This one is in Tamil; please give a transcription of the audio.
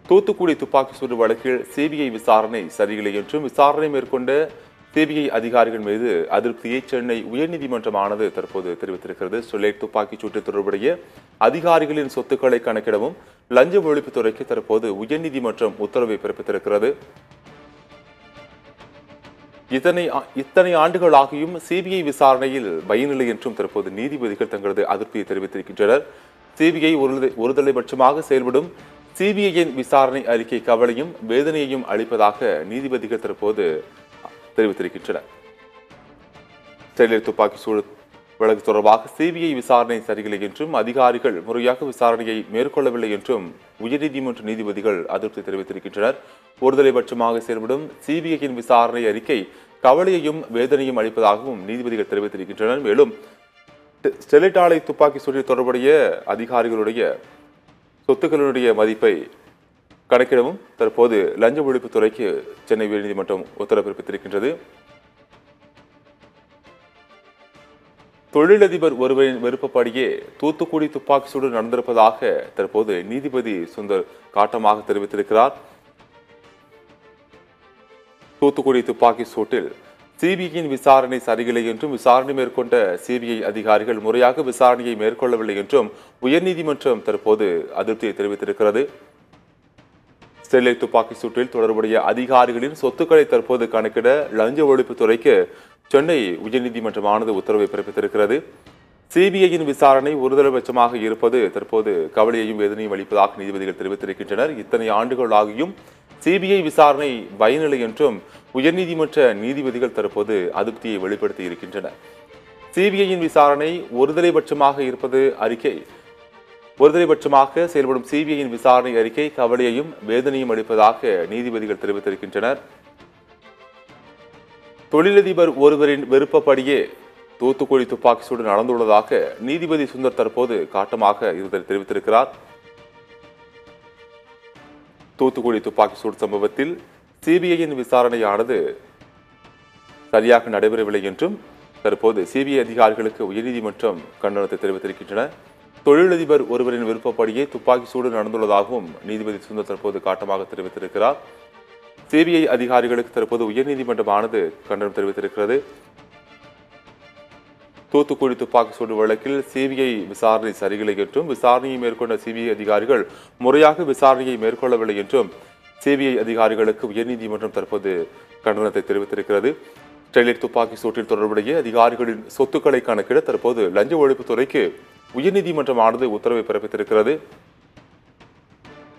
தூத்துக்குடி துப்பாக்கி சூடு வழக்கில் சிபிஐ விசாரணை சரியில்லை என்றும் விசாரணை மேற்கொண்ட சிபிஐ அதிகாரிகள் மீது அதிருப்தியை சென்னை உயர்நீதிமன்றமானது தற்போது தெரிவித்திருக்கிறது. ஸ்டெர்லைட் துப்பாக்கிச் சூட்டு தொடர்புடைய அதிகாரிகளின் சொத்துக்களை கணக்கிடவும் லஞ்ச ஒழிப்புத்துறைக்கு தற்போது உயர்நீதிமன்றம் உத்தரவை பிறப்பித்திருக்கிறது. இத்தனை ஆண்டுகளாகியும் சிபிஐ விசாரணையில் பயனில்லை என்றும் தற்போது நீதிபதிகள் தங்களது அதிருப்தியை தெரிவித்திருக்கின்றனர். சிபிஐ ஒருதலைபட்சமாக செயல்படும் சிபிஐயின் விசாரணை அறிக்கை கவலையும் வேதனையையும் அளிப்பதாக நீதிபதிகள் தற்போது தெரிவித்திருக்கின்றனர். ஸ்டெர்லைட் துப்பாக்கி சூடு வழக்கு தொடர்பாக சிபிஐ விசாரணை சரியில்லை என்றும் அதிகாரிகள் முறையாக விசாரணையை மேற்கொள்ளவில்லை என்றும் உயர்நீதிமன்ற நீதிபதிகள் அதிருப்தி தெரிவித்திருக்கின்றனர். ஒருதலைபட்சமாக செயல்படும் சிபிஐயின் விசாரணை அறிக்கை கவலையையும் வேதனையும் அளிப்பதாகவும் நீதிபதிகள் தெரிவித்திருக்கின்றனர். மேலும் ஸ்டெர்லைட் ஆலை துப்பாக்கி சூடு தொடர்புடைய அதிகாரிகளுடைய சொத்துக்களுடைய மதிப்பை கணக்கிடவும் தற்போது லஞ்ச ஒழிப்புத்துறைக்கு சென்னை உயர்நீதிமன்றம் உத்தரவு பிறப்பித்திருக்கின்றது. தொழிலதிபர் ஒருவரின் விருப்பப்படியே தூத்துக்குடி துப்பாக்கி சூடு நடந்திருப்பதாக தற்போது நீதிபதி சுந்தர் காட்டமாக தெரிவித்திருக்கிறார். தூத்துக்குடி துப்பாக்கி சூட்டில் சிபிஐயின் விசாரணை சரியில்லை என்றும் விசாரணை மேற்கொண்ட சிபிஐ அதிகாரிகள் முறையாக விசாரணையை மேற்கொள்ளவில்லை என்றும் உயர்நீதிமன்றம் தற்போது அதிருப்தியை தெரிவித்திருக்கிறது. ஸ்டெர்லைட் துப்பாக்கி சூட்டில் தொடர்புடைய அதிகாரிகளின் சொத்துக்களை தற்போது கணக்கிட லஞ்ச ஒழிப்புத்துறைக்கு சென்னை உயர்நீதிமன்றமானது உத்தரவை பிறப்பித்திருக்கிறது. சிபிஐயின் விசாரணை ஒருதலைபட்சமாக இருப்பது தற்போது கவலையையும் வேதனையும் அளிப்பதாக நீதிபதிகள் தெரிவித்திருக்கின்றனர். இத்தனை ஆண்டுகள் ஆகியும் சிபிஐ விசாரணை பயனில்லை என்றும் உயர்நீதிமன்ற நீதிபதிகள் தற்போது அதிருப்தியை வெளிப்படுத்தி இருக்கின்றனர். சிபிஐயின் விசாரணை ஒருதலைபட்சமாக செயல்படும் சிபிஐயின் விசாரணை அறிக்கை கவலையையும் வேதனையும் அளிப்பதாக நீதிபதிகள் தெரிவித்திருக்கின்றனர். தொழிலதிபர் ஒருவரின் விருப்பப்படியே தூத்துக்குடி துப்பாக்கி சூடு நடந்துள்ளதாக நீதிபதி சுந்தர் தற்போது காட்டமாக இதனை தெரிவித்திருக்கிறார். தூத்துக்குடி துப்பாக்கி சூடு சம்பவத்தில் சிபிஐயின் விசாரணையானது சரியாக நடைபெறவில்லை என்றும் தற்போது சிபிஐ அதிகாரிகளுக்கு உயர்நீதிமன்றம் கண்டனத்தை தெரிவித்திருக்கின்றனர். தொழிலதிபர் ஒருவரின் விருப்பப்படியே துப்பாக்கி சூடு நடந்துள்ளதாகவும் நீதிபதி சுந்தர் தற்போது காட்டமாக தெரிவித்திருக்கிறார். சிபிஐ அதிகாரிகளுக்கு தற்போது உயர்நீதிமன்றமானது கண்டனம் தெரிவித்திருக்கிறது. தூத்துக்குடி துப்பாக்கி சூடு வழக்கில் சிபிஐ விசாரணை சரியில்லை என்றும் விசாரணையை மேற்கொண்ட சிபிஐ அதிகாரிகள் முறையாக விசாரணையை மேற்கொள்ளவில்லை என்றும் சிபிஐ அதிகாரிகளுக்கு உயர்நீதிமன்றம் தற்போது கண்டனத்தை தெரிவித்திருக்கிறது. ஸ்டெர்லைட் துப்பாக்கி சூட்டில் தொடர்புடைய அதிகாரிகளின் சொத்துக்களை கணக்கிட தற்போது லஞ்ச ஒழிப்புத்துறைக்கு உயர்நீதிமன்றமானது உத்தரவை பிறப்பித்திருக்கிறது.